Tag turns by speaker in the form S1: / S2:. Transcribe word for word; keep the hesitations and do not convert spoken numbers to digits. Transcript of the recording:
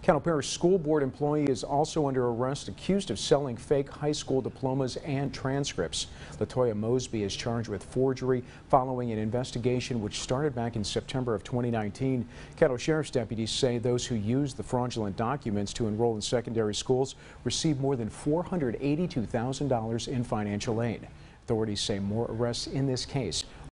S1: Caddo Parish School Board employee is also under arrest, accused of selling fake high school diplomas and transcripts. Latoya Mosby is charged with forgery following an investigation which started back in September of twenty nineteen. Caddo Sheriff's deputies say those who used the fraudulent documents to enroll in secondary schools received more than four hundred eighty-two thousand dollars in financial aid. Authorities say more arrests in this case